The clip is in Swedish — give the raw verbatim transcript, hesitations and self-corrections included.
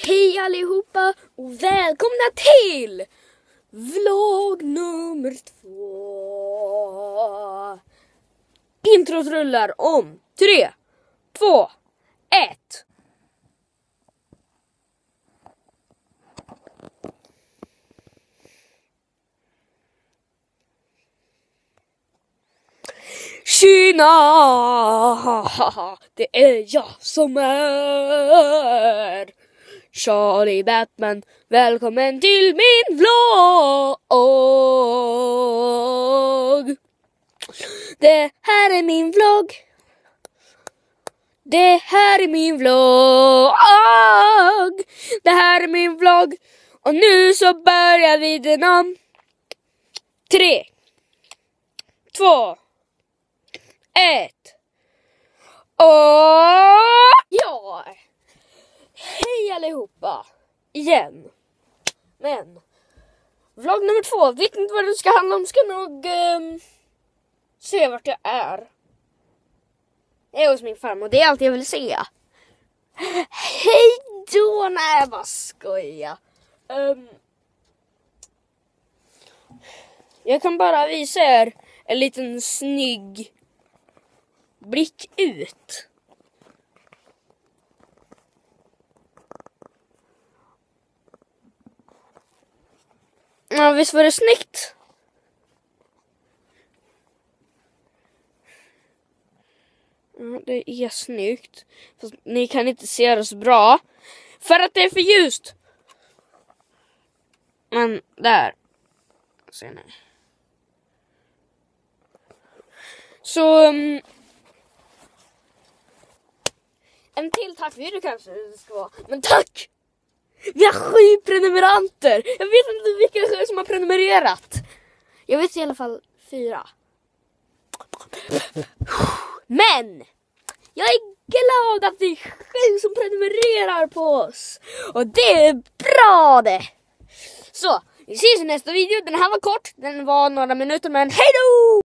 Hej allihopa och välkomna till vlogg nummer två. Introt rullar om tre, två, ett. Tjena! Det är jag som är Charlie Batman. Välkommen till min vlogg. Det här är min vlogg. Det här är min vlogg. Det här är min vlogg. Och nu så börjar vi den om. Tre, två, ett. Och ja. Hej allihopa. Igen. Men vlogg nummer två. Vet inte vad det ska handla om. Ska nog um, se vart jag är. Jag är hos min farmor. Det är allt jag vill se. Hej då. Nej, jag bara skojar. Um, jag kan bara visa er en liten snygg blick ut. Ja, visst var det snyggt? Ja, det är snyggt. Fast ni kan inte se det så bra. För att det är för ljust. Men där. Ser ni. Så um, en till tackvideo kanske det ska vara. Men tack! Vi har sju prenumeranter. Jag vet inte vilka som har prenumererat. Jag vet i alla fall fyra. Men jag är glad att det är sju som prenumererar på oss. Och det är bra det. Så, vi ses i nästa video. Den här var kort. Den var några minuter, men hej då!